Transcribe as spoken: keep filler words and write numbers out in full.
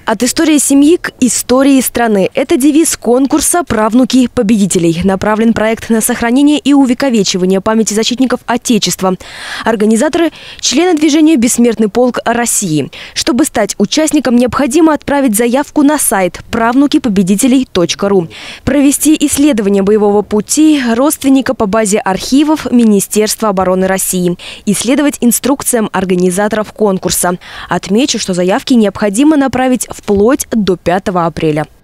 От истории семьи к истории страны. Это девиз конкурса «Правнуки победителей». Направлен проект на сохранение и увековечивание памяти защитников Отечества. Организаторы – члены движения «Бессмертный полк России». Чтобы стать участником, необходимо отправить заявку на сайт правнуки победителей точка ру. Провести исследование боевого пути родственника по базе архивов Министерства обороны России. Исследовать инструкциям организаторов конкурса. Отмечу, что заявки необходимо направить вплоть до пятого апреля.